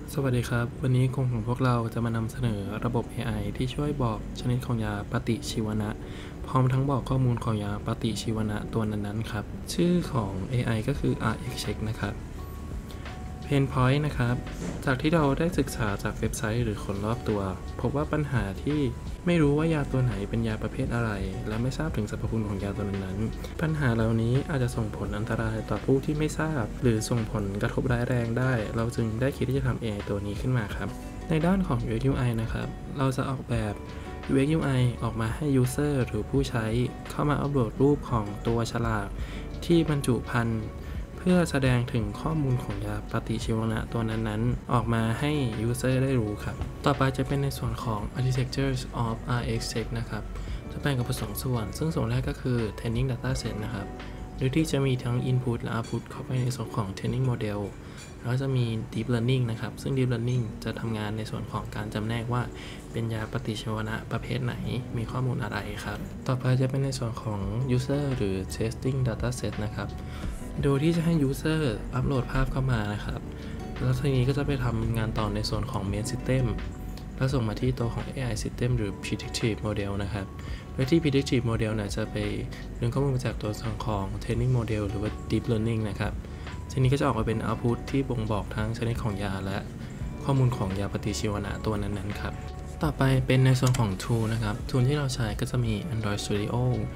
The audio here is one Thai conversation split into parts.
สวัสดีครับวันนี้กลุ่มของพวกเราจะมานำเสนอระบบ AI ที่ช่วยบอกชนิดของยาปฏิชีวนะพร้อมทั้งบอกข้อมูลของยาปฏิชีวนะตัวนั้นๆครับชื่อของ AI ก็คือ RxCheck นะครับ Pain Point นะครับจากที่เราได้ศึกษาจากเว็บไซต์หรือคนรอบตัวพบว่าปัญหาที่ไม่รู้ว่ายาตัวไหนเป็นยาประเภทอะไรและไม่ทราบถึงสรรพคุณของยาตัวนั้นๆปัญหาเหล่านี้อาจจะส่งผลอันตรายต่อผู้ที่ไม่ทราบหรือส่งผลกระทบร้ายแรงได้เราจึงได้คิดที่จะทำ AI ตัวนี้ขึ้นมาครับในด้านของ UX UI นะครับเราจะออกแบบ UX UI ออกมาให้ User หรือผู้ใช้เข้ามาอัปโหลดรูปของตัวฉลากที่บรรจุภัณฑ์เพื่อแสดงถึงข้อมูลของยาปฏิชีวนะตัวนั้นๆออกมาให้ User ได้รู้ครับต่อไปจะเป็นในส่วนของ Architectures of RxCheck นะครับจะแบ่งออกเป็น2ส่วนซึ่งส่วนแรกก็คือ Training Data Set นะครับโดยที่จะมีทั้ง Input และ Output เข้าไปในส่วนของ Training Model แล้วจะมี Deep Learning นะครับซึ่ง Deep Learning จะทำงานในส่วนของการจำแนกว่าเป็นยาปฏิชีวนะประเภทไหนมีข้อมูลอะไรครับต่อไปจะเป็นในส่วนของ User หรือ Testing Data Set นะครับโดยที่จะให้ User อัปโหลดภาพเข้ามานะครับแล้วทีนี้ก็จะไปทำงานต่อในส่วนของ Main System แล้วส่งมาที่ตัวของ AI System หรือ Predictive Model นะครับโดยที่ Predictive Model เนี่ยจะไปดึงข้อมูลมาจากตัวส่วนของ Training Model หรือว่า Deep Learning นะครับทีนี้ก็จะออกมาเป็น Output ที่บ่งบอกทั้งชนิดของยาและข้อมูลของยาปฏิชีวนะตัวนั้นๆครับต่อไปเป็นในส่วนของ Tool นะครับ Tool ที่เราใช้ก็จะมี Android Studio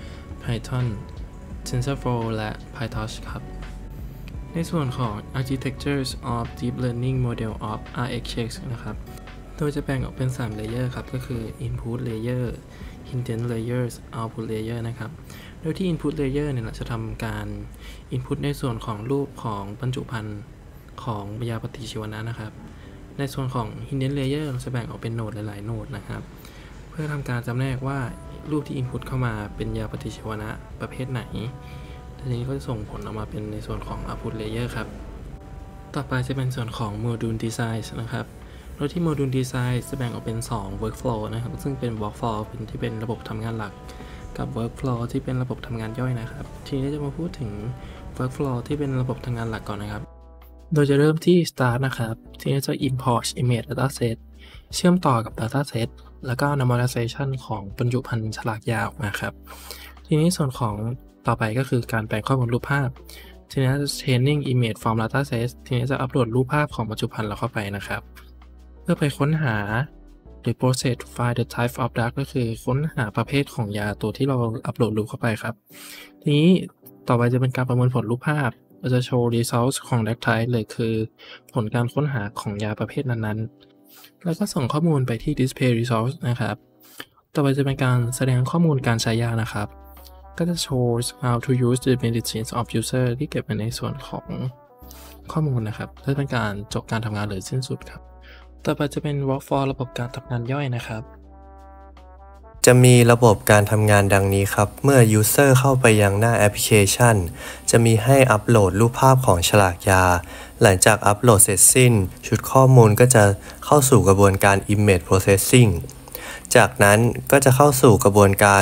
Python TensorFlow และ PyTorch ครับในส่วนของ Architectures of Deep Learning Model of RxCheck นะครับโดยจะแบ่งออกเป็น3 Layer ครับก็คือ Input Layer Intent Layers Output Layer นะครับโดยที่ Input Layer เนี่ยเราจะทำการ Input ในส่วนของรูปของบรรจุภัณฑ์ของยาปฏิชีวนะนะครับในส่วนของ Hidden Layer เราจะแบ่งออกเป็นโหนดหลายๆโหนดนะครับเพื่อทำการจำแนกว่ารูปที่ Input เข้ามาเป็นยาปฏิชีวนะประเภทไหนทีนี้ก็จะส่งผลออกมาเป็นในส่วนของ Output Layer ครับต่อไปจะเป็นส่วนของ Module Design นะครับโดยที่ Module Design จะแบ่งออกเป็น2 Workflow นะครับซึ่งเป็น Workflow ที่เป็นระบบทำงานหลักกับ Workflow ที่เป็นระบบทำงานย่อยนะครับทีนี้จะมาพูดถึง Workflow ที่เป็นระบบทำงานหลักก่อนนะครับโดยจะเริ่มที่ Start นะครับทีนี้จะ Import Image Dataset เชื่อมต่อกับ Dataset แล้วก็ Normalization ของบรรจุภัณฑ์ฉลากยาออกมาครับทีนี้ส่วนของต่อไปก็คือการแปลงข้อมูลรูปภาพทีนี้จะ Training Image from Dataset ทีนี้จะอัปโหลดรูปภาพของบรรจุภัณฑ์เราเข้าไปนะครับเพื่อไปค้นหาหรือ process to find the type of drug ก็คือค้นหาประเภทของยาตัวที่เราอัปโหลดรูปเข้าไปครับทีนี้ต่อไปจะเป็นการประมวลผลรูปภาพเราจะโชว์ results ของ drug type เลยคือผลการค้นหาของยาประเภทนั้นๆแล้วก็ส่งข้อมูลไปที่ display results นะครับต่อไปจะเป็นการแสดงข้อมูลการใช้ยานะครับก็จะโชว์ how to use the medicines of user ที่เก็บไว้ในส่วนของข้อมูลนะครับเพื่อเป็นการจบการทำงานหรือสิ้นสุดครับต่อไปจะเป็น workflow ระบบการทำงานย่อยนะครับจะมีระบบการทำงานดังนี้ครับเมื่อ User เข้าไปยังหน้าแอปพลิเคชันจะมีให้อัปโหลดรูปภาพของฉลากยาหลังจากอัปโหลดเสร็จสิ้นชุดข้อมูลก็จะเข้าสู่กระบวนการ Image Processing จากนั้นก็จะเข้าสู่กระบวนการ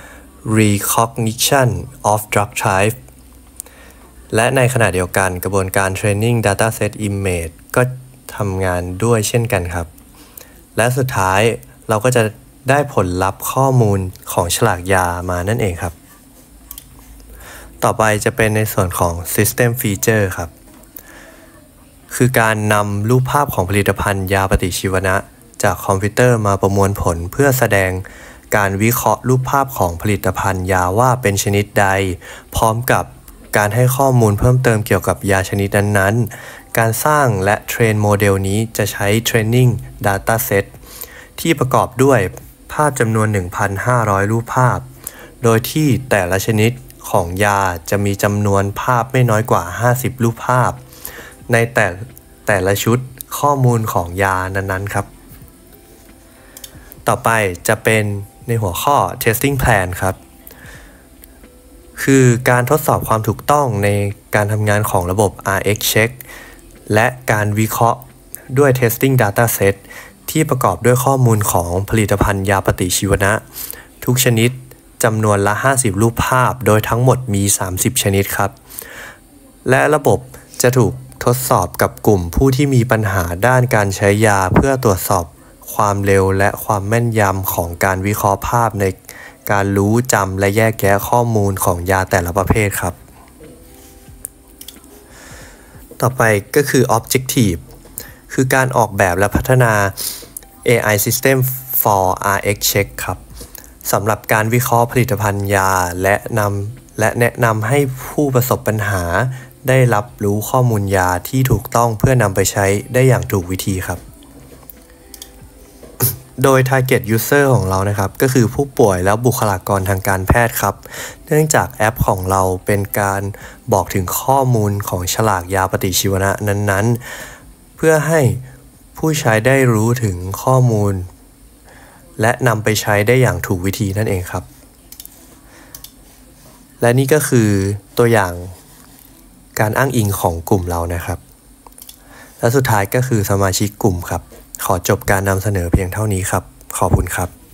Recognition of Drug Type และในขณะเดียวกันกระบวนการ Training Dataset Image ก็ทำงานด้วยเช่นกันครับและสุดท้ายเราก็จะได้ผลลัพธ์ข้อมูลของฉลากยามานั่นเองครับต่อไปจะเป็นในส่วนของ System Feature ครับคือการนำรูปภาพของผลิตภัณฑ์ยาปฏิชีวนะจากคอมพิวเตอร์มาประมวลผลเพื่อแสดงการวิเคราะห์รูปภาพของผลิตภัณฑ์ยาว่าเป็นชนิดใดพร้อมกับการให้ข้อมูลเพิ่มเติมเกี่ยวกับยาชนิดนั้นๆการสร้างและเทรนโมเดลนี้จะใช้ Training Dataset ที่ประกอบด้วยภาพจำนวน 1,500 รูปภาพโดยที่แต่ละชนิดของยาจะมีจำนวนภาพไม่น้อยกว่า50รูปภาพในแต่ละชุดข้อมูลของยานั้นๆครับต่อไปจะเป็นในหัวข้อ Testing Plan ครับคือการทดสอบความถูกต้องในการทำงานของระบบ RxCheck และการวิเคราะห์ด้วย Testing Dataset ที่ประกอบด้วยข้อมูลของผลิตภัณฑ์ยาปฏิชีวนะทุกชนิดจำนวนละ50รูปภาพโดยทั้งหมดมี30ชนิดครับและระบบจะถูกททดสอบกับกลุ่มผู้ที่มีปัญหาด้านการใช้ยาเพื่อตรวจสอบความเร็วและความแม่นยำของการวิเคราะห์ภาพในการรู้จำและแยกแยะข้อมูลของยาแต่ละประเภทครับต่อไปก็คือ Objective คือการออกแบบและพัฒนา AI System for Rx Check ครับสำหรับการวิเคราะห์ผลิตภัณฑ์ยาและแนะนำให้ผู้ประสบปัญหาได้รับรู้ข้อมูลยาที่ถูกต้องเพื่อนำไปใช้ได้อย่างถูกวิธีครับโดย Target User ของเรานะครับก็คือผู้ป่วยและบุคลากรทางการแพทย์ครับเนื่องจากแอปของเราเป็นการบอกถึงข้อมูลของฉลากยาปฏิชีวนะนั้นๆเพื่อให้ผู้ใช้ได้รู้ถึงข้อมูลและนำไปใช้ได้อย่างถูกวิธีนั่นเองครับและนี่ก็คือตัวอย่างการอ้างอิงของกลุ่มเรานะครับและสุดท้ายก็คือสมาชิกกลุ่มครับขอจบการนำเสนอเพียงเท่านี้ครับขอบคุณครับ